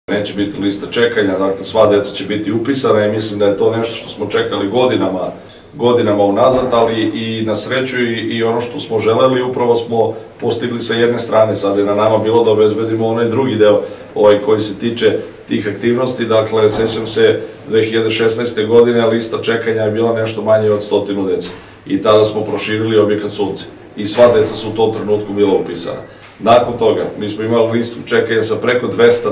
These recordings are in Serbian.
Neće biti lista čekanja, dakle sva deca će biti upisana i mislim da je to nešto što smo čekali godinama unazad, ali i na sreću i ono što smo želeli upravo smo postigli sa jedne strane. Sad je na nama bilo da obezbedimo onaj drugi deo koji se tiče tih aktivnosti. Dakle, sećam se 2016. godine lista čekanja je bila nešto manje od 100 deca i tada smo proširili objekat Sunce i sva deca su u tom trenutku bila upisana. Nakon toga, mi smo imali listu čekanja sa preko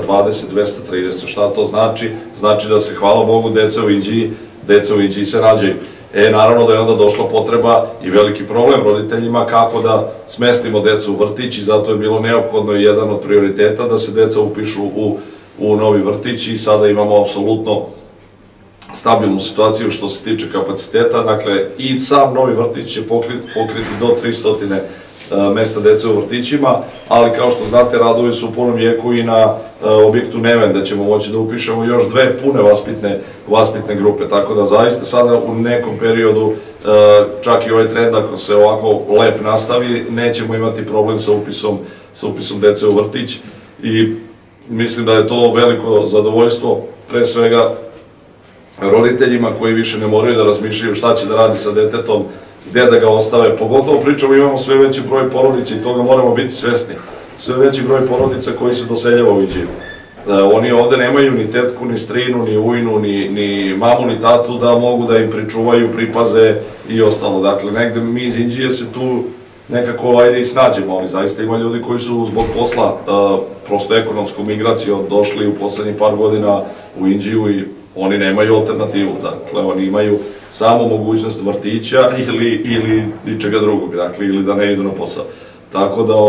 220-230. Šta to znači? Znači da se, hvala Bogu, deca u Inđiji se rađaju. Naravno da je onda došla potreba i veliki problem roditeljima kako da smestimo decu u vrtić i zato je bilo neophodno i jedan od prioriteta da se deca upišu u novi vrtić i sada imamo apsolutno stabilnu situaciju što se tiče kapaciteta. Dakle, i sam novi vrtić će pokriti do 300 mesta dece u vrtićima, ali kao što znate, radovi su u punom jeku i na objektu Neven, da ćemo moći da upišemo još 2 pune vaspitne grupe, tako da zaista sada u nekom periodu, čak i ovaj trend, ako se ovako lep nastavi, nećemo imati problem sa upisom dece u vrtić i mislim da je to veliko zadovoljstvo, pre svega roditeljima koji više ne moraju da razmišljaju šta će da radi sa detetom, gde da ga ostave, pogotovo pričamo imamo sve veći broj porodica i toga moramo biti svesni, sve veći broj porodica koji se doseljava u Inđiju. Oni ovde nemaju ni tetku, ni strinu, ni ujnu, ni mamu, ni tatu da mogu da im pričuvaju, pripaze i ostalo. Dakle, negde mi iz Inđije se tu nekako ajde i snađemo, ali zaista ima ljudi koji su zbog posla, prosto ekonomskom migracijom došli u poslednjih par godina u Inđiju i oni nemaju alternativu, dakle, oni imaju samo mogućnost vrtića ili ničega drugog, dakle, ili da ne idu na posao. Tako da,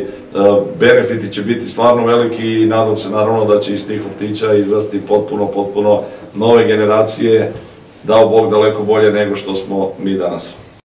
benefiti će biti stvarno veliki i nadam se, naravno, da će iz tih vrtića izrasti potpuno nove generacije, dao Bog daleko bolje nego što smo mi danas.